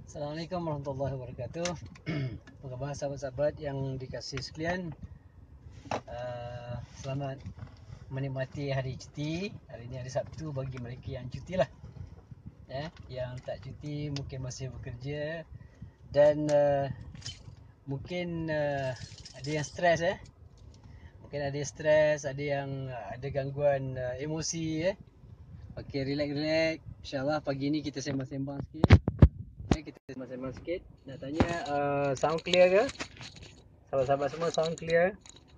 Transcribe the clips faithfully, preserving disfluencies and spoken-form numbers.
Assalamualaikum warahmatullahi wabarakatuh. Apa khabar sahabat-sahabat yang dikasihi sekalian? Uh, selamat menikmati hari cuti. Hari ini hari Sabtu bagi mereka yang cuti lah. Ya, yang tak cuti mungkin masih bekerja dan uh, mungkin uh, ada yang stres eh. Mungkin ada yang stres, ada yang uh, ada gangguan uh, emosi eh. Okey, relax-relax. InsyaAllah pagi ni kita sembang-sembang sikit. Kita sembang-sembang sikit. Nak tanya uh, sound clear ke? Sahabat-sahabat semua sound clear?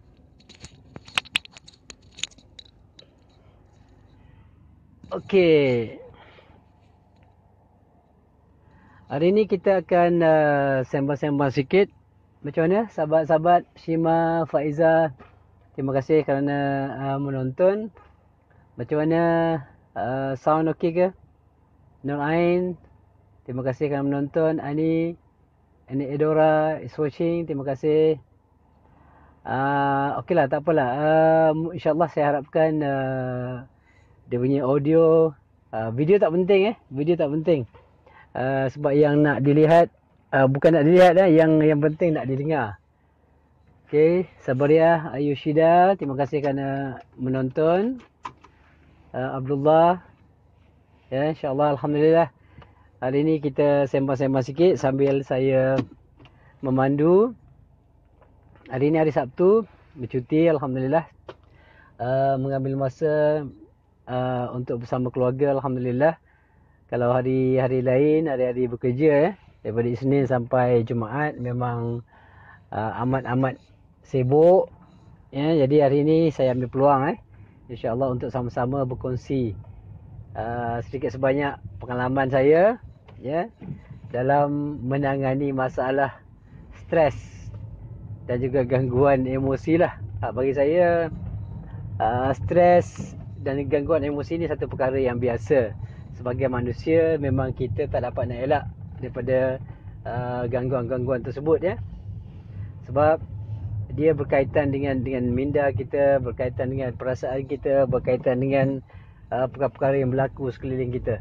Okey. Hari ni kita akan uh, sembang-sembang sikit. Macam mana sahabat-sahabat Shima, Faiza? Terima kasih kerana uh, menonton. Macam mana uh, sound okey ke? Nur Ain, terima kasih kerana menonton. Ani, Ani Edora is watching. Terima kasih. Uh, Okeylah, tak apalah. Uh, InsyaAllah saya harapkan uh, dia punya audio, uh, video tak penting eh. Video tak penting. Uh, sebab yang nak dilihat, uh, bukan nak dilihat eh. Yang yang penting nak didengar. Okey, Sabariah Ayushida, terima kasih kerana menonton. Uh, Abdullah, ya, insyaAllah, alhamdulillah. Hari ni kita sembang-sembang sikit sambil saya memandu. Hari ni hari Sabtu, bercuti, alhamdulillah. Uh, mengambil masa uh, untuk bersama keluarga, alhamdulillah. Kalau hari-hari lain, hari-hari bekerja eh, daripada Isnin sampai Jumaat memang uh, amat-amat sibuk. Ya, jadi hari ni saya ambil peluang eh, insya-Allah untuk sama-sama berkongsi uh, sedikit sebanyak pengalaman saya ya dalam menangani masalah stres dan juga gangguan emosi lah. Uh, bagi saya uh, stres dan gangguan emosi ni satu perkara yang biasa. Sebagai manusia memang kita tak dapat nak elak daripada uh, gangguan-gangguan tersebut ya. Sebab dia berkaitan dengan dengan minda kita, berkaitan dengan perasaan kita, berkaitan dengan uh, perkara-perkara yang berlaku sekeliling kita.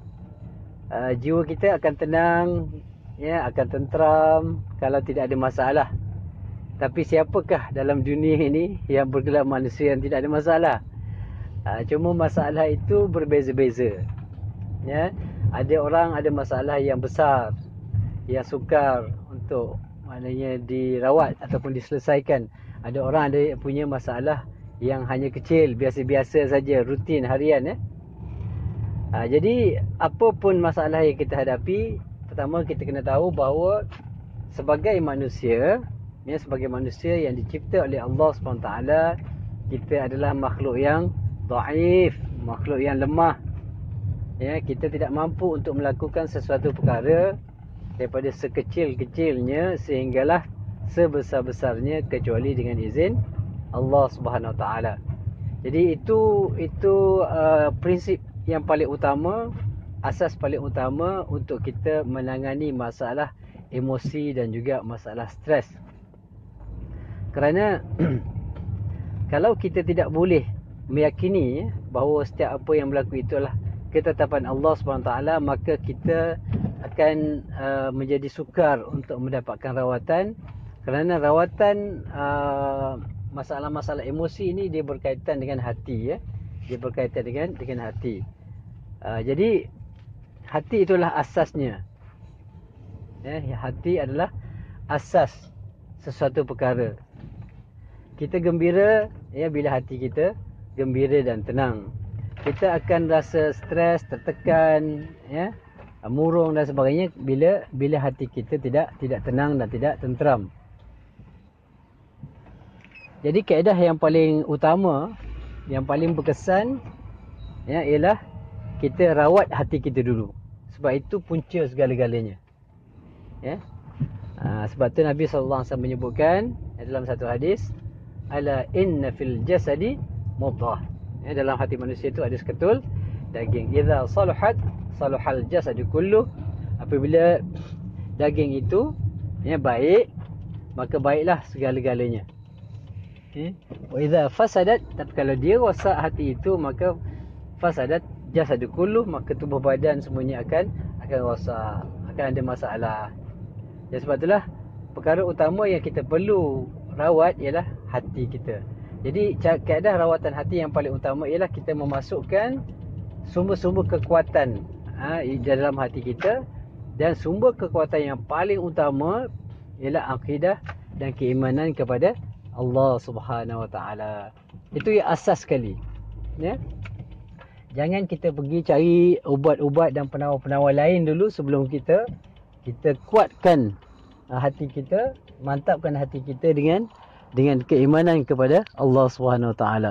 Uh, jiwa kita akan tenang, ya, akan tenteram kalau tidak ada masalah. Tapi siapakah dalam dunia ini yang bergelar manusia yang tidak ada masalah? Uh, cuma masalah itu berbeza-beza. Ya, ada orang ada masalah yang besar, yang sukar untuk maknanya dirawat ataupun diselesaikan. Ada orang ada punya masalah yang hanya kecil, biasa-biasa saja, rutin harian ya. Ha, jadi apapun masalah yang kita hadapi, pertama kita kena tahu bahawa sebagai manusia, ya, sebagai manusia yang dicipta oleh Allah subhanahu wa taala, kita adalah makhluk yang dhaif, makhluk yang lemah. Ya, kita tidak mampu untuk melakukan sesuatu perkara daripada sekecil-kecilnya sehinggalah sebesar-besarnya kecuali dengan izin Allah Subhanahu Wa Taala. Jadi itu itu uh, prinsip yang paling utama, asas paling utama untuk kita menangani masalah emosi dan juga masalah stres. Kerana kalau kita tidak boleh meyakini bahawa setiap apa yang berlaku itulah ketetapan Allah subhanahu wa taala, maka kita akan uh, menjadi sukar untuk mendapatkan rawatan. Kerana rawatan uh, masalah-masalah emosi ini dia berkaitan dengan hati ya. Dia berkaitan dengan dengan hati. Uh, jadi hati itulah asasnya. Ya, hati adalah asas sesuatu perkara. Kita gembira ya bila hati kita gembira dan tenang. Kita akan rasa stres, tertekan, ya, murung dan sebagainya bila bila hati kita tidak tidak tenang dan tidak tenteram. Jadi kaedah yang paling utama, yang paling berkesan, ya, ialah kita rawat hati kita dulu. Sebab itu punca segala-galanya. Ya. Ha, sebab tu Nabi sallallahu alaihi wasallam menyebutkan dalam satu hadis, ala inna fil jasadi mudghah. Ya, dalam hati manusia itu ada seketul daging. Idza saluhat saluhal jasadu kullu. Apabila daging itu ya baik, maka baiklah segala-galanya. Okey. Wa idza fasadat, tapi kalau dia rosak hati itu, maka fasadat jasadu kullu, maka tubuh badan semuanya akan akan rosak. akan ada masalah. Dan sebab itulah perkara utama yang kita perlu rawat ialah hati kita. Jadi kaedah rawatan hati yang paling utama ialah kita memasukkan sumber-sumber kekuatan ha, dalam hati kita. Dan sumber kekuatan yang paling utama ialah akidah dan keimanan kepada Allah Subhanahu Wa Taala. Itu yang asas sekali. Ya. Jangan kita pergi cari ubat-ubat dan penawar-penawar lain dulu sebelum kita kita kuatkan hati kita, mantapkan hati kita dengan dengan keimanan kepada Allah Subhanahu Wa Taala.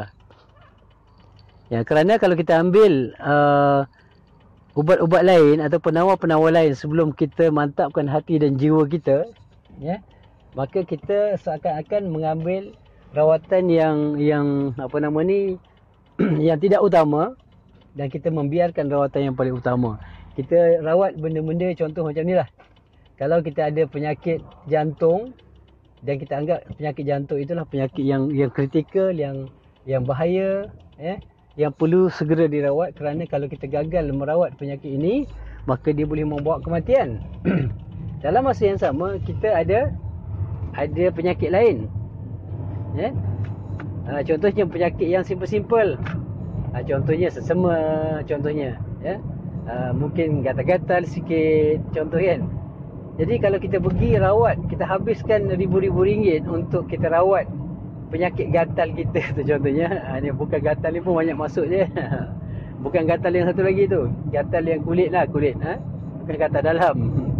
Ya, kerana kalau kita ambil uh, ubat-ubat lain atau penawar-penawar lain sebelum kita mantapkan hati dan jiwa kita, ya, maka kita seakan-akan mengambil rawatan yang yang apa nama ni yang tidak utama dan kita membiarkan rawatan yang paling utama. Kita rawat benda-benda contoh macam ni lah. Kalau kita ada penyakit jantung dan kita anggap penyakit jantung itulah penyakit yang yang kritikal, yang yang bahaya, eh, yang perlu segera dirawat, kerana kalau kita gagal merawat penyakit ini, maka dia boleh membawa kematian. Dalam masa yang sama, kita ada ada penyakit lain. Ya? Ha, contohnya penyakit yang simple-simple. Ha, contohnya sesama, contohnya. Ya? Ha, mungkin gatal-gatal sikit, contoh kan. Jadi kalau kita pergi rawat, kita habiskan ribu-ribu ringgit untuk kita rawat penyakit gatal kita tu contohnya. Ha, ni bukan gatal ni pun banyak masuk je. Bukan gatal yang satu lagi tu. Gatal yang kulit lah, kulit. Ha? Bukan gatal dalam.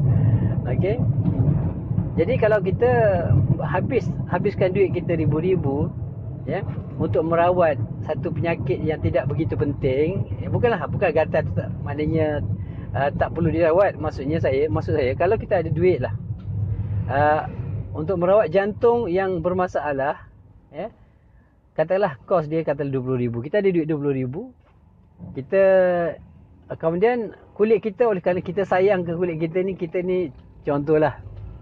Okey. Jadi kalau kita habis habiskan duit kita ribu-ribu, ya, untuk merawat satu penyakit yang tidak begitu penting, eh, bukanlah bukan gatal tu tak, maknanya uh, tak perlu dirawat. Maksudnya saya, maksud saya kalau kita ada duit lah uh, untuk merawat jantung yang bermasalah, ya, katalah kos dia katalah dua puluh ribu. Kita ada duit dua puluh ribu. Kita uh, kemudian kulit kita, oleh kerana kita sayang ke kulit kita ni, kita ni contohlah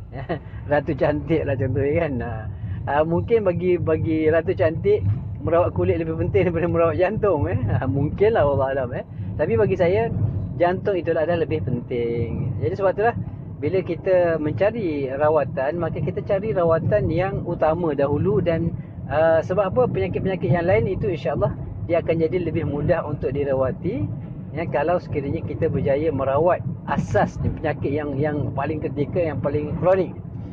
Ratu Cantik lah contohnya kan. Uh, mungkin bagi bagi Ratu Cantik merawat kulit lebih penting daripada merawat jantung, eh. Uh, mungkin lah, Allah Alam, eh. Tapi bagi saya jantung itulah adalah lebih penting. Jadi sebab itulah bila kita mencari rawatan, maka kita cari rawatan yang utama dahulu. Dan uh, sebab apa, penyakit-penyakit yang lain itu insya-Allah dia akan jadi lebih mudah untuk dirawati, ya, kalau sekiranya kita berjaya merawat asas penyakit yang yang paling ketika, yang paling kronik.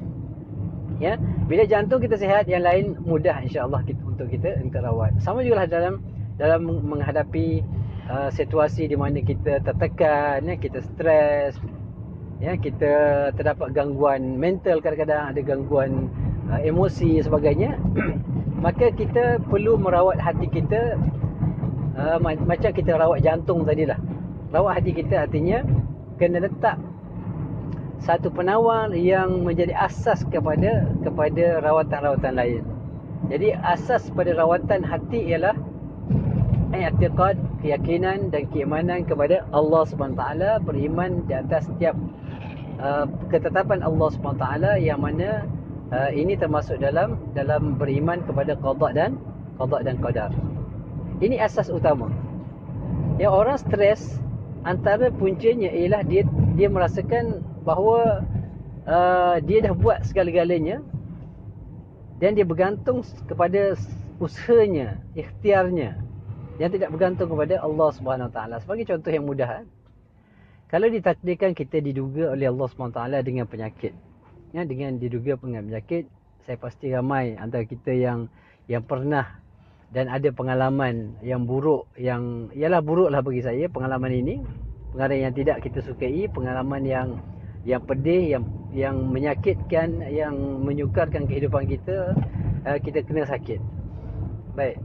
Ya, bila jantung kita sihat, yang lain mudah insya-Allah kita untuk kita untuk rawat. Sama juga lah dalam dalam menghadapi uh, situasi di mana kita tertekan, ya, kita stres, ya, kita terdapat gangguan mental, kadang-kadang ada gangguan uh, emosi dan sebagainya. Maka kita perlu merawat hati kita uh, macam kita rawat jantung tadilah. Rawat hati kita artinya kena letak satu penawar yang menjadi asas kepada kepada rawatan-rawatan lain. Jadi asas pada rawatan hati ialah i'tiqad, keyakinan dan keimanan kepada Allah Subhanahu Taala, beriman di atas setiap uh, ketetapan Allah Subhanahu Taala, yang mana uh, ini termasuk dalam dalam beriman kepada qada dan qada dan qadar. Ini asas utama. Yang orang stres, antara puncanya ialah dia dia merasakan bahawa uh, dia dah buat segala-galanya dan dia bergantung kepada usahanya, ikhtiarnya, yang tidak bergantung kepada Allah Subhanahu Wa Taala. Sebagai contoh yang mudah, kalau ditakdirkan kita diduga oleh Allah Subhanahu Wa Taala dengan penyakit, ya, dengan diduga dengan penyakit, saya pasti ramai antara kita yang yang pernah dan ada pengalaman yang buruk, yang ialah buruklah bagi saya pengalaman ini, pengalaman yang tidak kita sukai, pengalaman yang yang pedih, yang yang menyakitkan, yang menyukarkan kehidupan kita, uh, kita kena sakit. Baik.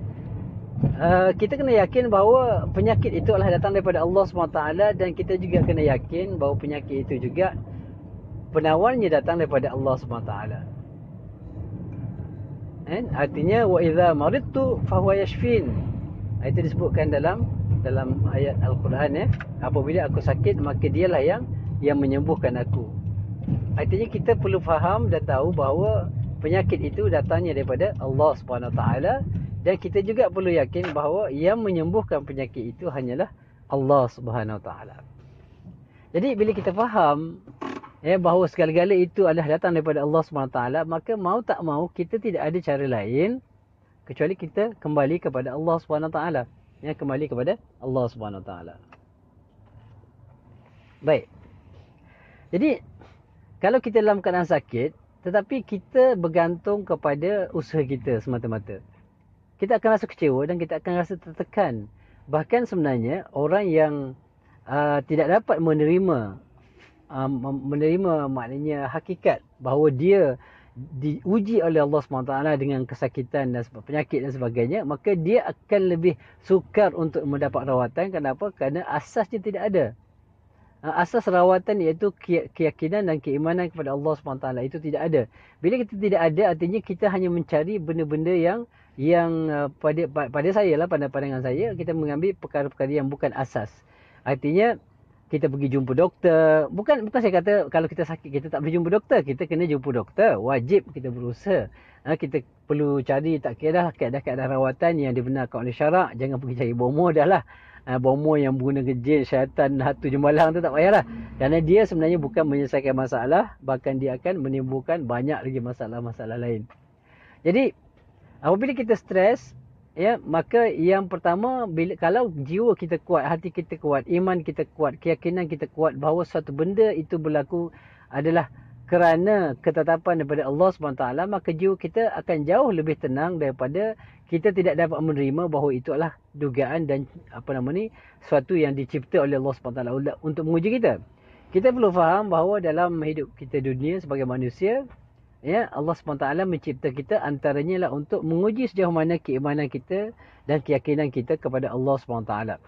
Uh, kita kena yakin bahawa penyakit itu adalah datang daripada Allah subhanahu wa taala, dan kita juga kena yakin bahawa penyakit itu juga penawarnya datang daripada Allah subhanahu wa taala. Kan? Artinya wa idza maridtu fa huwa yashfin. Itu disebutkan dalam dalam ayat Al-Quran, ya. Apabila aku sakit, maka dialah yang yang menyembuhkan aku. Artinya kita perlu faham dan tahu bahawa penyakit itu datangnya daripada Allah Subhanahu Wa Taala, dan kita juga perlu yakin bahawa yang menyembuhkan penyakit itu hanyalah Allah Subhanahu Wa Taala. Jadi bila kita faham ya, bahawa segala-gala itu adalah datang daripada Allah subhanahu wa taala, maka mau tak mau kita tidak ada cara lain kecuali kita kembali kepada Allah subhanahu wa taala. Ya, kembali kepada Allah subhanahu wa taala. Baik. Jadi kalau kita dalam keadaan sakit, tetapi kita bergantung kepada usaha kita semata-mata, kita akan rasa kecewa dan kita akan rasa tertekan. Bahkan sebenarnya orang yang uh, tidak dapat menerima uh, menerima maknanya hakikat bahawa dia diuji oleh Allah subhanahu wa taala dengan kesakitan dan penyakit dan sebagainya, maka dia akan lebih sukar untuk mendapat rawatan. Kenapa? Kerana asasnya tidak ada. Asas rawatan iaitu keyakinan dan keimanan kepada Allah subhanahu wa taala itu tidak ada. Bila kita tidak ada, artinya kita hanya mencari benda-benda yang yang pada pada saya lah, pada pandangan saya, kita mengambil perkara-perkara yang bukan asas. Artinya kita pergi jumpa doktor. Bukan bukan saya kata kalau kita sakit kita tak boleh jumpa doktor. Kita kena jumpa doktor. Wajib kita berusaha. Ha, kita perlu cari tak kira dah keadaan-keadaan rawatan yang dibenarkan oleh syarak. Jangan pergi cari bomo dah lah. Ha, bomo yang menggunakan jin, syaitan, hatu jemalang tu tak payahlah. Kerana dia sebenarnya bukan menyelesaikan masalah. Bahkan dia akan menimbulkan banyak lagi masalah-masalah lain. Jadi apabila kita stres, ya, maka yang pertama, bila kalau jiwa kita kuat, hati kita kuat, iman kita kuat, keyakinan kita kuat bahawa suatu benda itu berlaku adalah kerana ketetapan daripada Allah subhanahu wa taala, maka jiwa kita akan jauh lebih tenang daripada kita tidak dapat menerima bahawa itu adalah dugaan dan apa nama ni, suatu yang dicipta oleh Allah subhanahu wa taala untuk menguji kita. Kita perlu faham bahawa dalam hidup kita dunia sebagai manusia, ya, Allah subhanahu wa taala mencipta kita antaranya lah untuk menguji sejauh mana keimanan kita dan keyakinan kita kepada Allah subhanahu wa taala.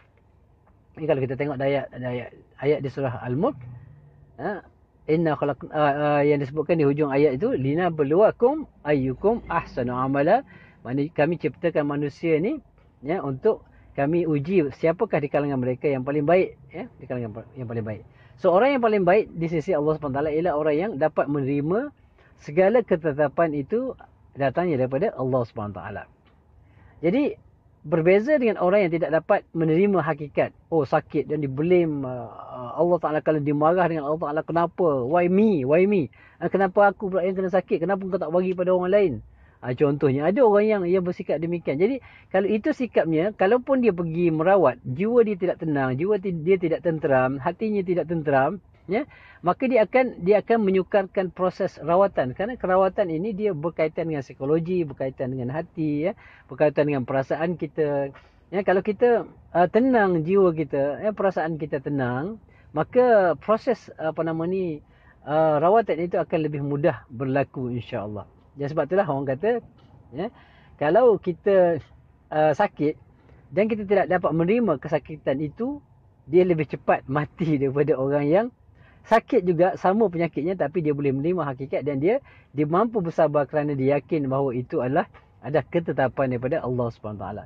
Ini kalau kita tengok ayat ayat ayat di surah Al-Mulk, ha, inna khalaq uh, uh, yang disebutkan di hujung ayat itu, lina beluakum ayyukum ahsanu amala. Maknanya kami ciptakan manusia ni, ya, untuk kami uji siapakah di kalangan mereka yang paling baik, ya, di kalangan yang paling baik. So orang yang paling baik di sisi Allah subhanahu wa taala ialah orang yang dapat menerima segala ketetapan itu datangnya daripada Allah subhanahu wa taala. Jadi berbeza dengan orang yang tidak dapat menerima hakikat. Oh, sakit dan dibelim uh, Allah Taala, kalau dimarah dengan Allah Taala, kenapa? Why me? Why me? Uh, kenapa aku pula yang kena sakit? Kenapa kau tak bagi pada orang lain? Uh, contohnya ada orang yang yang bersikap demikian. Jadi kalau itu sikapnya, kalaupun dia pergi merawat, jiwa dia tidak tenang, jiwa dia tidak tenteram, hatinya tidak tenteram, ya, maka dia akan dia akan menyukarkan proses rawatan. Kerana kerawatan ini dia berkaitan dengan psikologi, berkaitan dengan hati, ya, berkaitan dengan perasaan kita. Ya, kalau kita uh, tenang jiwa kita, ya, perasaan kita tenang, maka proses apa nama ni uh, rawatan itu akan lebih mudah berlaku, insya-Allah. Dan sebab itulah orang kata, ya, kalau kita uh, sakit dan kita tidak dapat menerima kesakitan itu, dia lebih cepat mati daripada orang yang sakit juga sama penyakitnya tapi dia boleh menerima hakikat dan dia dia mampu bersabar kerana dia yakin bahawa itu adalah ada ketetapan daripada Allah subhanahu wa taala.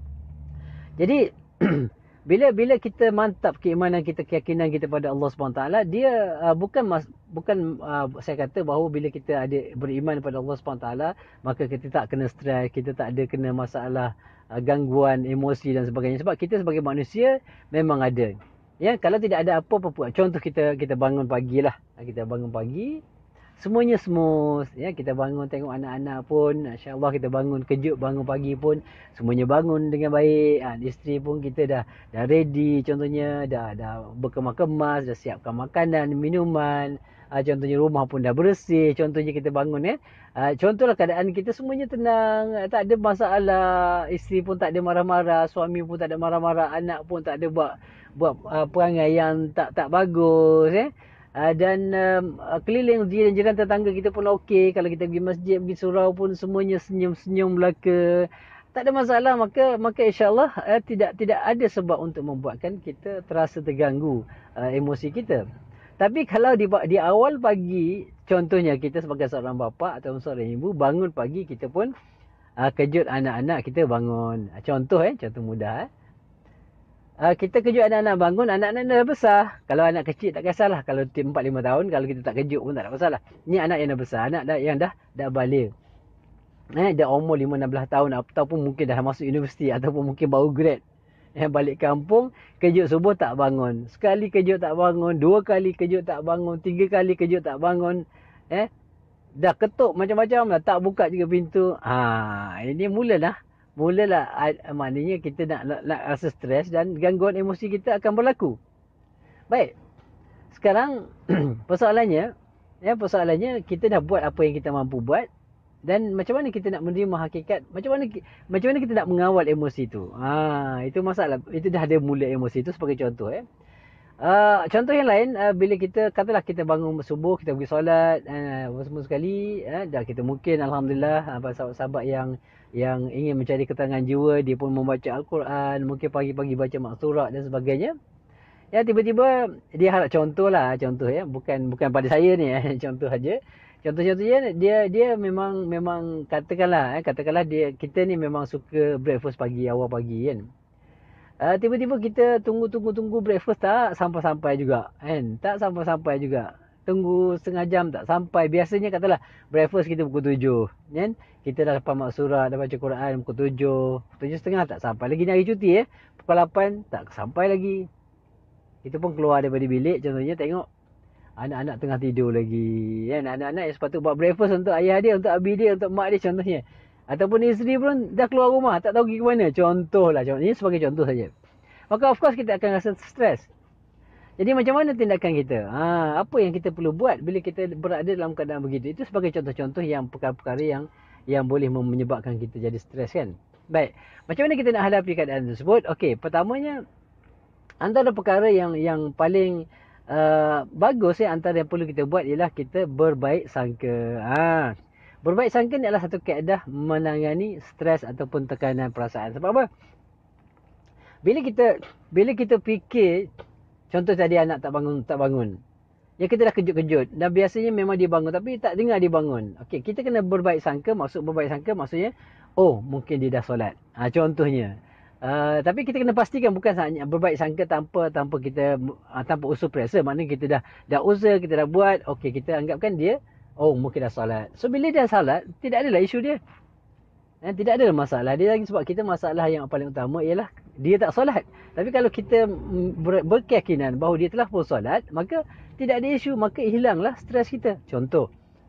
Jadi bila bila kita mantap keimanan kita, keyakinan kita pada Allah subhanahu wa taala, dia uh, bukan mas, bukan uh, saya kata bahawa bila kita ada beriman kepada Allah subhanahu wa taala maka kita tak kena stres, kita tak ada kena masalah uh, gangguan emosi dan sebagainya. Sebab kita sebagai manusia memang ada. Ya, kalau tidak ada apa-apa pun. Contoh kita kita bangun pagi lah. Kita bangun pagi, semuanya smooth. Ya, kita bangun tengok anak-anak pun, insya-Allah kita bangun kejut bangun pagi pun semuanya bangun dengan baik. Ha, isteri pun kita dah dah ready, contohnya dah dah berkemas-kemas, dah siapkan makanan, minuman. Ha, contohnya rumah pun dah bersih. Contohnya kita bangun, ya. Ha, contohlah keadaan kita semuanya tenang, tak ada masalah. Isteri pun tak ada marah-marah, suami pun tak ada marah-marah, anak pun tak ada buat buat uh, perangai yang tak tak bagus, ya. Uh, dan um, uh, keliling jiran-jiran tetangga kita pun okey. Kalau kita pergi masjid, pergi surau pun semuanya senyum-senyum belaka. Tak ada masalah, maka maka insya-Allah uh, tidak tidak ada sebab untuk membuatkan kita terasa terganggu uh, emosi kita. Tapi kalau di di awal pagi, contohnya kita sebagai seorang bapa atau seorang ibu bangun pagi, kita pun uh, kejut anak-anak kita bangun. Uh, contoh eh, contoh mudah eh. Uh, kita kejut anak-anak bangun, anak-anak dah besar. Kalau anak kecil tak kisahlah. Kalau empat lima tahun, kalau kita tak kejut pun tak ada masalah. Ni anak yang dah besar, anak dah, yang dah dah balik. Eh, dah umur lima enam belas tahun ataupun mungkin dah masuk universiti ataupun mungkin baru grad. Yang balik kampung, kejut subuh tak bangun. Sekali kejut tak bangun, dua kali kejut tak bangun, tiga kali kejut tak bangun. Eh, dah ketuk macam-macam lah, tak buka juga pintu. Ha, ini mulalah. Mulalah ah, maknanya kita nak, nak, nak rasa stres dan gangguan emosi kita akan berlaku. Baik. Sekarang persoalannya, ya persoalannya kita dah buat apa yang kita mampu buat. Dan macam mana kita nak menerima hakikat, macam mana macam mana kita nak mengawal emosi tu. Ha, itu masalah. Itu dah ada mula emosi tu sebagai contoh eh. Uh, contoh yang lain, uh, bila kita katalah kita bangun subuh, kita pergi solat uh, semua sekali, uh, dah kita mungkin alhamdulillah uh, sahabat-sahabat yang yang ingin mencari ketenangan jiwa, dia pun membaca Al-Quran, mungkin pagi-pagi baca maksurat dan sebagainya. Ya, tiba-tiba dia harap contoh lah, contoh ya, bukan bukan pada saya ni eh, contoh aja. Contoh-contohnya dia dia memang memang katakanlah eh, katakanlah dia kita ni memang suka breakfast pagi, awal pagi kan. Uh, tiba-tiba kita tunggu-tunggu-tunggu breakfast tak sampai-sampai juga kan. Tak sampai-sampai juga. Tunggu setengah jam tak sampai. Biasanya katalah breakfast kita pukul tujuh kan. Kita dah lepas maksurat, dah baca Quran pukul tujuh, tujuh setengah tak sampai lagi ni hari cuti eh. Pukul lapan tak sampai lagi. Kita pun keluar daripada bilik, contohnya tengok anak-anak tengah tidur lagi kan. Anak-anak yang sepatutnya buat breakfast untuk ayah dia, untuk abi dia, untuk mak dia contohnya. Ataupun isteri pun dah keluar rumah, tak tahu pergi ke mana. Contohlah, contoh. Ini sebagai contoh saja. Maka of course kita akan rasa stres. Jadi macam mana tindakan kita? Ha, apa yang kita perlu buat bila kita berada dalam keadaan begitu? Itu sebagai contoh-contoh yang perkara-perkara yang yang boleh menyebabkan kita jadi stres kan. Baik, macam mana kita nak hadapi keadaan tersebut? Okey, pertamanya antara perkara yang yang paling uh, bagus ya, antara yang perlu kita buat ialah kita berbaik sangka. Ha, berbaik sangka ni adalah satu kaedah menangani stres ataupun tekanan perasaan. Sebab apa? Bila kita bila kita fikir, contoh tadi anak tak bangun tak bangun. Ya kita dah kejut-kejut. Dan biasanya memang dia bangun tapi tak dengar dia bangun. Okey, kita kena berbaik sangka. Maksud berbaik sangka maksudnya, oh mungkin dia dah solat. Ha, contohnya. Uh, tapi kita kena pastikan bukan hanya berbaik sangka tanpa tanpa kita uh, tanpa usul pressure. Maknanya kita dah dah usaha, kita dah buat. Okey, kita anggapkan dia, oh mungkin dah solat. So bila dia solat, tidak adalah isu dia. Eh, tidak ada masalah dia lagi, sebab kita masalah yang paling utama ialah dia tak solat. Tapi kalau kita ber, berkeyakinan bahawa dia telah pun solat, maka tidak ada isu, maka hilanglah stres kita. Contoh.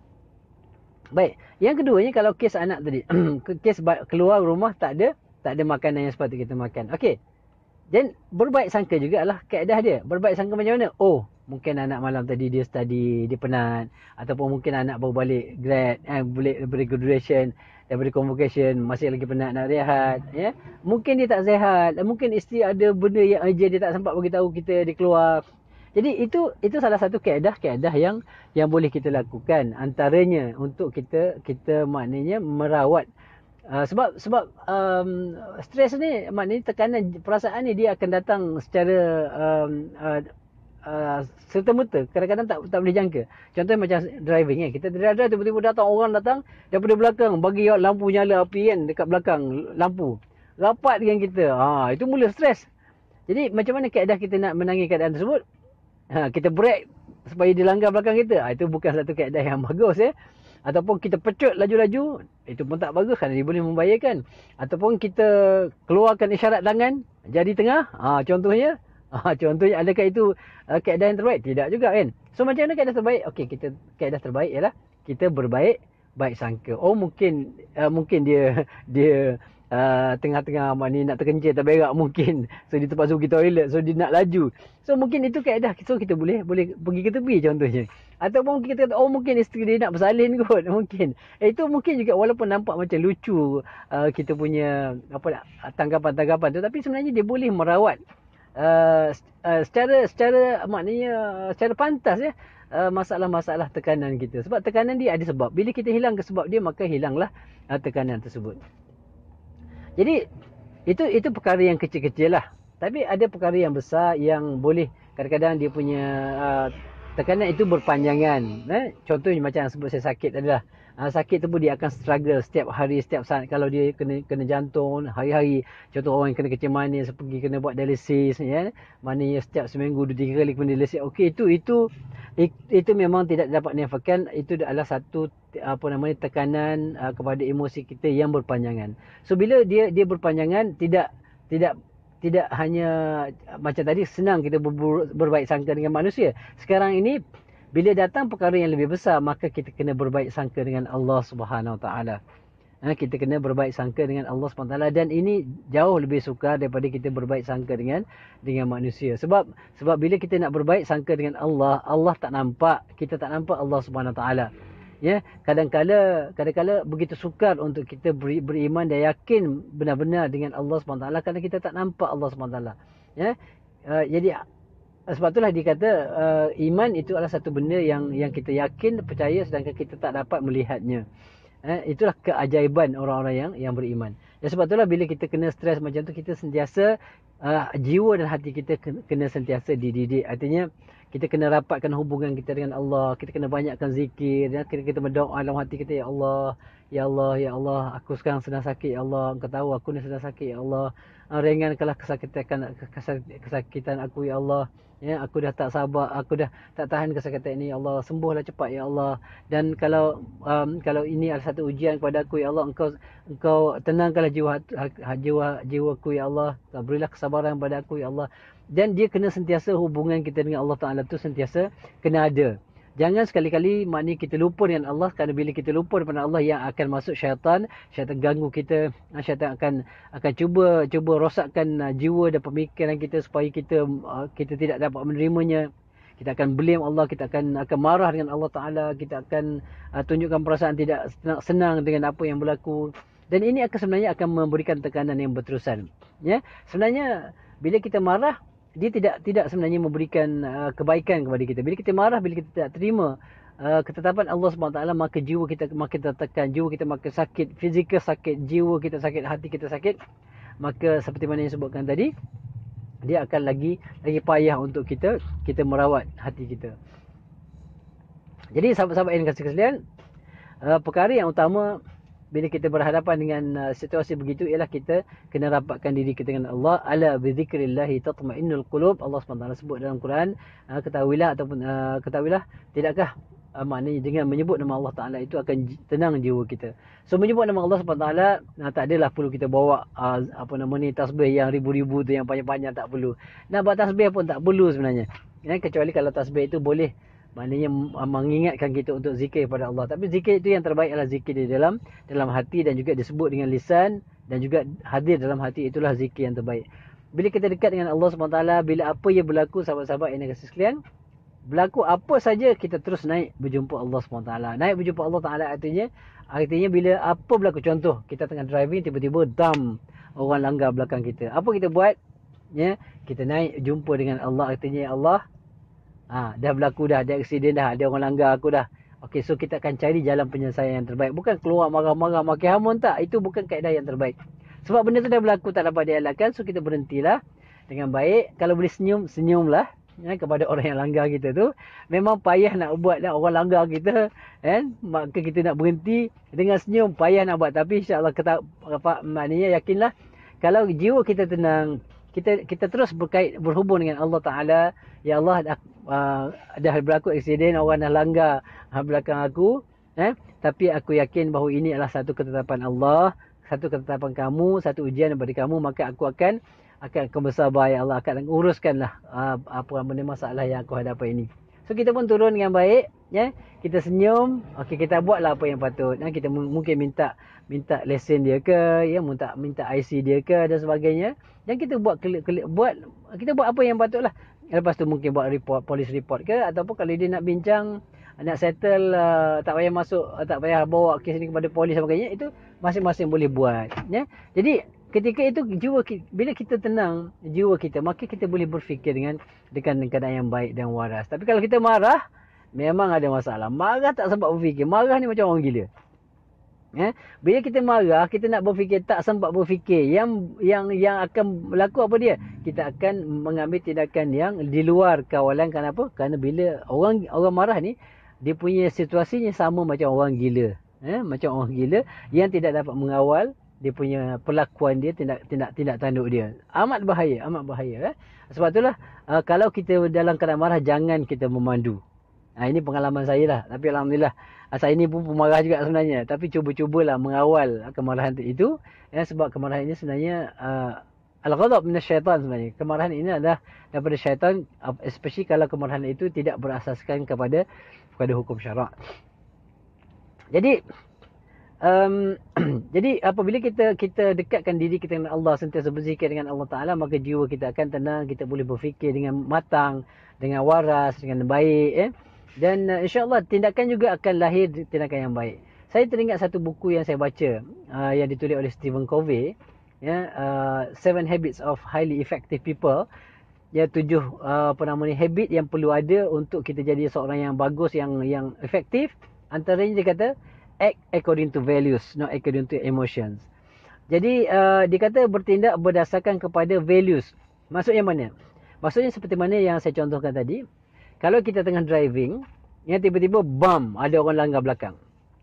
Baik, yang keduanya kalau kes anak tadi, kes keluar rumah tak ada tak ada makanan yang sepatutnya kita makan. Okey. Dan berbaik sangka juga lah kaedah dia. Berbaik sangka macam mana? Oh, mungkin anak malam tadi dia study, dia penat. Ataupun mungkin anak baru balik grad, eh, balik daripada graduation, daripada convocation, masih lagi penat nak rehat. Ya? Mungkin dia tak sihat. Mungkin isteri ada benda yang urgent, dia tak sempat beritahu kita, dia keluar. Jadi itu itu salah satu kaedah-kaedah yang yang boleh kita lakukan. Antaranya untuk kita kita maknanya merawat. Uh, sebab sebab um, stres ni, maknanya tekanan perasaan ni dia akan datang secara um, uh, uh, serta-merta, kadang-kadang tak tak boleh jangka. Contohnya macam driving kan, kita drive-drive tiba-tiba datang orang datang daripada belakang bagi lampu nyala api kan dekat belakang lampu. Rapat dengan kita. Ha, itu mula stres. Jadi macam mana kaedah kita nak menangani keadaan tersebut? Ha, kita brake supaya dia langgar belakang kita. Ha, itu bukan satu kaedah yang bagus ya. Ataupun kita pecut laju-laju, itu pun tak bagus kerana dia boleh membahayakan. Ataupun kita keluarkan isyarat tangan, jari tengah, ha, contohnya. Ha, contohnya, adakah itu uh, kaedah yang terbaik? Tidak juga kan. So macam mana kaedah terbaik? Okey, kita kaedah terbaik ialah kita berbaik, baik sangka. Oh mungkin uh, mungkin dia dia uh, tengah-tengah ni nak terkencing tak berak mungkin. So dia terpaksa pergi toilet, so dia nak laju. So mungkin itu kaedah. So kita boleh boleh pergi ke tepi contohnya. Ataupun kita kata, oh mungkin isteri dia nak bersalin kot. Mungkin. Eh, itu mungkin juga walaupun nampak macam lucu uh, kita punya apa tanggapan-tanggapan tu. Tapi sebenarnya dia boleh merawat uh, uh, secara secara maknanya secara pantas ya. Uh, masalah-masalah tekanan kita. Sebab tekanan dia ada sebab. Bila kita hilang ke sebab dia, maka hilanglah uh, tekanan tersebut. Jadi itu itu perkara yang kecil-kecil lah. Tapi ada perkara yang besar yang boleh kadang-kadang dia punya uh, tekanan itu berpanjangan. Eh? Contohnya macam yang sebut saya sakit adalah uh, sakit tu pun dia akan struggle setiap hari, setiap saat. Kalau dia kena kena jantung hari-hari, contoh orang yang kena kecil manis pergi kena buat dialisis ya. Maknanya setiap seminggu dua tiga kali kena dialisis. Okey, itu itu itu memang tidak dapat dinafikan. Itu adalah satu apa namanya tekanan uh, kepada emosi kita yang berpanjangan. So bila dia dia berpanjangan, tidak tidak tidak hanya macam tadi senang kita ber, berbaik sangka dengan manusia. Sekarang ini bila datang perkara yang lebih besar, maka kita kena berbaik sangka dengan Allah Subhanahu Wa Taala. Ha, kita kena berbaik sangka dengan Allah subhanahu wa taala, dan ini jauh lebih sukar daripada kita berbaik sangka dengan dengan manusia. Sebab sebab bila kita nak berbaik sangka dengan Allah, Allah tak nampak, kita tak nampak Allah Subhanahu wa taala. Ya, kadang-kala kadang-kala begitu sukar untuk kita beri, beriman dan yakin benar-benar dengan Allah Subhanahu wa taala kerana kita tak nampak Allah Subhanahu wa taala. Ya. Uh, jadi sebab itulah dikata uh, iman itu adalah satu benda yang yang kita yakin, percaya sedangkan kita tak dapat melihatnya. Eh, itulah keajaiban orang-orang yang yang beriman. Dan sebab itulah bila kita kena stres macam tu, kita sentiasa uh, jiwa dan hati kita kena sentiasa dididik. Artinya kita kena rapatkan hubungan kita dengan Allah. Kita kena banyakkan zikir. Dan kita, kita berdoa dalam hati kita, Ya Allah, Ya Allah, Ya Allah, aku sekarang sedang sakit, Ya Allah. Engkau tahu aku ni sedang sakit, Ya Allah. Uh, ringankanlah kesakitan, kesakitan aku, Ya Allah. Ya, aku dah tak sabar, aku dah tak tahan kesakitan ini, Ya Allah. Sembuhlah cepat, Ya Allah. Dan kalau um, kalau ini adalah satu ujian kepada aku, Ya Allah, engkau engkau tenangkanlah jiwa jiwa jiwaku, Ya Allah. Berilah kesabaran kepada aku, Ya Allah. Dan dia kena sentiasa hubungan kita dengan Allah Taala tu sentiasa kena ada. Jangan sekali-kali maknanya kita lupa dengan Allah, kerana bila kita lupa daripada Allah yang akan masuk syaitan, syaitan ganggu kita, syaitan akan akan cuba cuba rosakkan uh, jiwa dan pemikiran kita supaya kita uh, kita tidak dapat menerimanya. Kita akan blame Allah, kita akan akan marah dengan Allah Taala, kita akan uh, tunjukkan perasaan tidak senang dengan apa yang berlaku. Dan ini akan sebenarnya akan memberikan tekanan yang berterusan. Ya, sebenarnya bila kita marah, dia tidak tidak sebenarnya memberikan uh, kebaikan kepada kita. Bila kita marah, bila kita tidak terima uh, ketetapan Allah subhanahu wa taala, maka jiwa kita makin tertekan, jiwa kita makin sakit, fizikal sakit, jiwa kita sakit, hati kita sakit. Maka seperti mana yang sebutkan tadi, dia akan lagi lagi payah untuk kita kita merawat hati kita. Jadi sahabat-sahabat yang kasih sekalian, uh, perkara yang utama bila kita berhadapan dengan uh, situasi begitu ialah kita kena rapatkan diri kita dengan Allah. Ala bi dzikrillah tatma'innul qulub. Allah subhanahu wa taala sebut dalam Quran, uh, ketahuilah ataupun uh, ketahuilah, tidakkah uh, maknanya dengan menyebut nama Allah Taala itu akan tenang jiwa kita. So menyebut nama Allah subhanahu wa taala, uh, tak adalah perlu kita bawa uh, apa nama ni tasbih yang ribu-ribu tu, yang panjang-panjang, tak perlu. Nak buat tasbih pun tak perlu sebenarnya. Ya, kecuali kalau tasbih itu boleh maknanya mengingatkan kita untuk zikir kepada Allah. Tapi zikir itu yang terbaik adalah zikir di dalam dalam hati, dan juga disebut dengan lisan, dan juga hadir dalam hati, itulah zikir yang terbaik. Bila kita dekat dengan Allah subhanahu wa taala, bila apa yang berlaku, sahabat-sahabat yang kasih sekalian, berlaku apa saja, kita terus naik berjumpa Allah subhanahu wa taala. Naik berjumpa Allah Taala artinya artinya bila apa berlaku, contoh kita tengah driving, tiba-tiba dam, orang langgar belakang kita. Apa kita buat? Ya, kita naik jumpa dengan Allah, artinya Allah, ha, dah berlaku dah, ada aksiden dah, ada orang langgar aku dah. Okey, so kita akan cari jalan penyelesaian yang terbaik. Bukan keluar marah-marah, maki hamun, tak. Itu bukan kaedah yang terbaik. Sebab benda tu dah berlaku, tak dapat dielakkan. So kita berhentilah dengan baik. Kalau boleh senyum, senyumlah ya, kepada orang yang langgar kita tu. Memang payah nak buat lah orang langgar kita, kan? Maka kita nak berhenti dengan senyum, payah nak buat. Tapi insya-Allah kita apa maknanya, yakinlah kalau jiwa kita tenang, kita kita terus berkait berhubung dengan Allah Taala. Ya Allah, dah, uh, dah berlaku aksiden, orang dah langgar uh, belakang aku, eh? Tapi aku yakin bahawa ini adalah satu ketetapan Allah, satu ketetapan kamu, satu ujian daripada kamu, maka aku akan akan akan bersabar, ya Allah, akan uruskanlah uh, apa benda masalah yang aku hadapi ini. So kita pun turun dengan baik, ya. Kita senyum, okey, kita buatlah apa yang patut. Ya? Kita mungkin minta minta lesen dia ke, ya, minta minta I C dia ke dan sebagainya. Dan kita buat buat kita buat apa yang patutlah. Lepas tu mungkin buat report, polis report ke, ataupun kalau dia nak bincang, nak settle, uh, tak payah masuk, uh, tak payah bawa kes ni kepada polis dan sebagainya, itu masing-masing boleh buat, ya. Jadi ketika itu jiwa kita, bila kita tenang jiwa kita, maka kita boleh berfikir dengan dengan keadaan yang baik dan waras. Tapi kalau kita marah, memang ada masalah. Marah tak sempat berfikir. Marah ni macam orang gila. Ya, bila kita marah, kita nak berfikir, tak sempat berfikir. Yang yang yang akan berlaku apa dia? Kita akan mengambil tindakan yang di luar kawalan. Kenapa? Kerana bila orang orang marah ni, dia punya situasinya sama macam orang gila. Ya, macam orang gila yang tidak dapat mengawal dia punya perlakuan dia, tindak tindak tindak tanduk dia. Amat bahaya, amat bahaya. Eh? Sebab itulah uh, kalau kita dalam keadaan marah, jangan kita memandu. Ha, ini pengalaman saya lah. Tapi alhamdulillah, saya ni pun pemarah juga sebenarnya. Tapi cuba-cubalah mengawal kemarahan itu. Ya, sebab kemarahan ini sebenarnya uh, Al-ghadab minasyaitan sebenarnya. Kemarahan ini adalah daripada syaitan, especially kalau kemarahan itu tidak berasaskan kepada kepada hukum syarak. Jadi um, jadi apabila kita kita dekatkan diri kita dengan Allah, sentiasa berzikir dengan Allah Taala, maka jiwa kita akan tenang, kita boleh berfikir dengan matang, dengan waras, dengan baik, eh? Dan uh, insya-Allah tindakan juga akan lahir tindakan yang baik. Saya teringat satu buku yang saya baca uh, yang ditulis oleh Stephen Covey, ya, uh, Seven Habits of Highly Effective People. Ya, tujuh uh, apa nama ni habit yang perlu ada untuk kita jadi seorang yang bagus, yang yang efektif. Antaranya dia kata act according to values, not according to emotions. Jadi uh, dia kata bertindak berdasarkan kepada values. Maksudnya mana? Maksudnya seperti mana yang saya contohkan tadi. Kalau kita tengah driving, yang tiba-tiba bam, ada orang langgar belakang.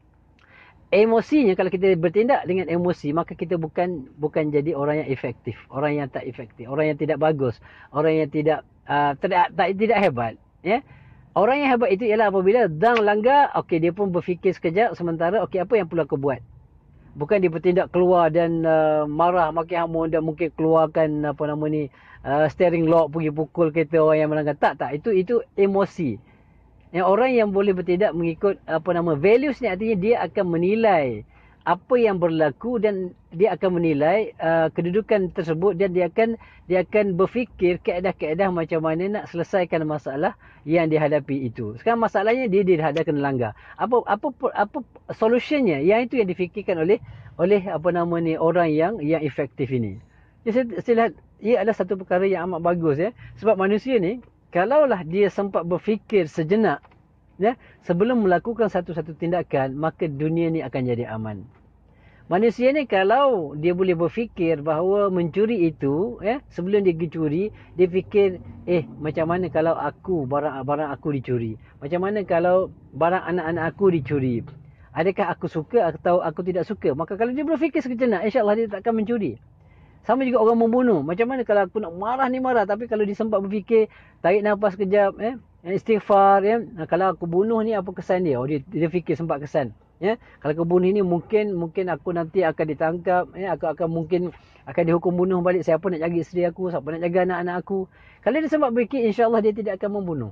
Emosinya, kalau kita bertindak dengan emosi, maka kita bukan bukan jadi orang yang efektif, orang yang tak efektif, orang yang tidak bagus, orang yang tidak uh, tidak, tak, tidak hebat, ya. Orang yang hebat itu ialah apabila dang langgar, okey, dia pun berfikir sekejap, sementara okey, apa yang perlu aku buat? Bukan dia bertindak keluar dan uh, marah, maki hamun, dan mungkin keluarkan apa nama ni uh, steering lock, pergi pukul kereta orang yang melanggar. Tak, tak, itu itu emosi. Yang orang yang boleh bertindak mengikut apa nama values ni, artinya dia akan menilai apa yang berlaku dan dia akan menilai uh, kedudukan tersebut, dan dia akan dia akan berfikir kaedah-kaedah macam mana nak selesaikan masalah yang dihadapi itu. Sekarang masalahnya dia dihadapkan langgar. Apa apa apa solutionnya? Yang itu yang difikirkan oleh oleh apa nama ni orang yang yang efektif ini. Jadi saya lihat ia adalah satu perkara yang amat bagus, ya. Sebab manusia ni, kalaulah dia sempat berfikir sejenak, ya, sebelum melakukan satu-satu tindakan, maka dunia ni akan jadi aman. Manusia ni kalau dia boleh berfikir bahawa mencuri itu, ya, sebelum dia pergi curi, dia fikir, eh macam mana kalau aku barang-barang aku dicuri? Macam mana kalau barang anak-anak aku dicuri? Adakah aku suka atau aku tidak suka? Maka kalau dia berfikir sejenak, insya-Allah dia tak akan mencuri. Sama juga orang membunuh. Macam mana kalau aku nak marah ni marah, tapi kalau dia sempat berfikir, tarik nafas kejap, eh, istighfar, ya. Kalau aku bunuh ni apa kesan dia? Oh, dia dia fikir sempat kesan. Ya, kalau aku bunuh ni mungkin mungkin aku nanti akan ditangkap, ya, aku akan mungkin akan dihukum bunuh balik. Siapa nak jaga isteri aku, siapa nak jaga anak-anak aku? Kalau dia sempat berfikir, insya-Allah dia tidak akan membunuh.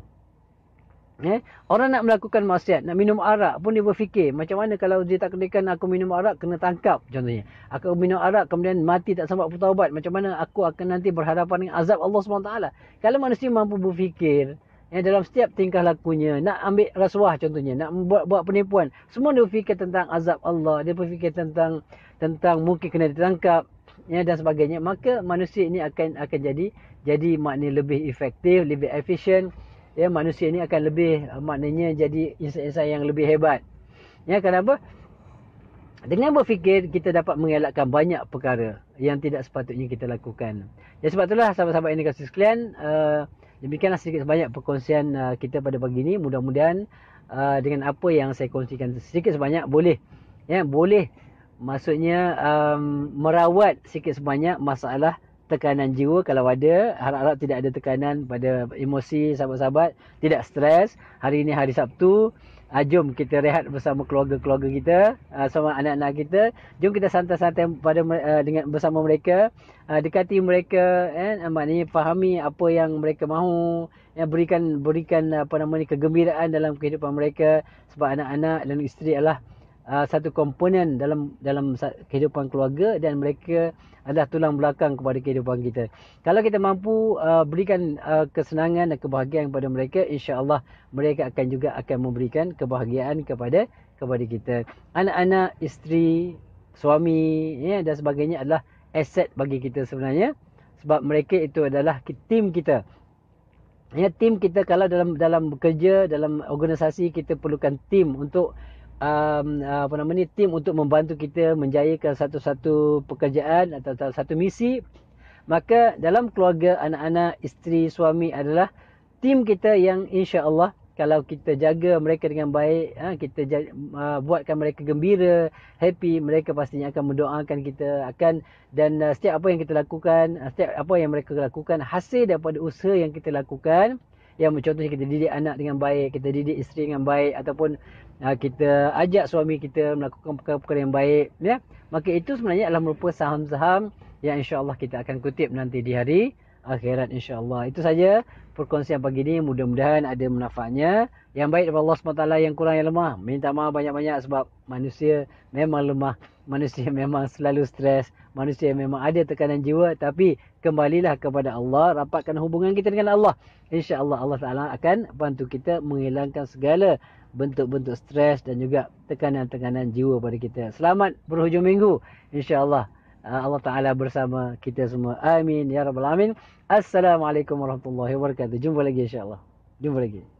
Ya, orang nak melakukan maksiat, nak minum arak pun dia berfikir, macam mana kalau dia takdirkan aku minum arak kena tangkap contohnya. Aku minum arak kemudian mati tak sempat bertaubat, macam mana aku akan nanti berhadapan dengan azab Allah subhanahu wa taala. Kalau manusia mampu berfikir, ya, dalam setiap tingkah lakunya, nak ambil rasuah contohnya, nak buat buat penipuan, semua dia berfikir tentang azab Allah, dia berfikir tentang tentang mungkin kena ditangkap, ya, dan sebagainya, maka manusia ini akan akan jadi jadi maknanya lebih efektif, lebih efisien. Ya, manusia ini akan lebih, maknanya jadi insan-insan yang lebih hebat. Ya, kenapa? Dengan berfikir, kita dapat mengelakkan banyak perkara yang tidak sepatutnya kita lakukan. Ya, sebab itulah sahabat-sahabat yang dikasihi sekalian, uh, demikianlah sedikit sebanyak perkongsian uh, kita pada pagi ini. Mudah-mudahan uh, dengan apa yang saya kongsikan sedikit sebanyak boleh, ya, boleh maksudnya um, merawat sedikit sebanyak masalah tekanan jiwa kalau ada. Harap-harap tidak ada tekanan pada emosi sahabat-sahabat, tidak stres. Hari ini hari Sabtu, uh, jom kita rehat bersama keluarga-keluarga kita, uh, sama anak-anak kita. Jom kita santai-santai pada uh, dengan bersama mereka, uh, dekati mereka, eh, maknanya fahami apa yang mereka mahu, ya, berikan berikan apa nama ni kegembiraan dalam kehidupan mereka, sebab anak-anak dan isteri adalah uh, satu komponen dalam dalam kehidupan keluarga, dan mereka adalah tulang belakang kepada kehidupan kita. Kalau kita mampu uh, berikan uh, kesenangan dan kebahagiaan kepada mereka, insya-Allah mereka akan juga akan memberikan kebahagiaan kepada kepada kita. Anak-anak, isteri, suami, ya, dan sebagainya adalah aset bagi kita sebenarnya, sebab mereka itu adalah tim kita. Ya, tim kita kalau dalam dalam bekerja, dalam organisasi, kita perlukan tim untuk Um, apa nama ni tim untuk membantu kita menjayakan satu-satu pekerjaan atau satu misi. Maka dalam keluarga, anak-anak, isteri, suami adalah tim kita yang insya-Allah kalau kita jaga mereka dengan baik, ha, kita jaga, uh, buatkan mereka gembira, happy, mereka pastinya akan mendoakan kita akan, dan uh, setiap apa yang kita lakukan, uh, setiap apa yang mereka lakukan hasil daripada usaha yang kita lakukan. Yang contohnya kita didik anak dengan baik, kita didik isteri dengan baik, ataupun uh, kita ajak suami kita melakukan perkara-perkara yang baik, ya, maka itu sebenarnya adalah merupakan saham-saham yang insya-Allah kita akan kutip nanti di hari akhirat insya-Allah. Itu saja perkongsian pagi ini, mudah-mudahan ada manfaatnya. Yang baik daripada Allah subhanahu wa taala, yang kurang yang lemah minta maaf banyak-banyak sebab manusia memang lemah, manusia memang selalu stres, manusia memang ada tekanan jiwa, tapi kembalilah kepada Allah, rapatkan hubungan kita dengan Allah. Insya-Allah Allah Taala akan bantu kita menghilangkan segala bentuk-bentuk stres dan juga tekanan-tekanan jiwa pada kita. Selamat berhujung minggu insya-Allah. Allah Ta'ala bersama kita semua. Amin. Ya Rabbal Alamin. Assalamualaikum warahmatullahi wabarakatuh. Jumpa lagi insyaAllah. Jumpa lagi.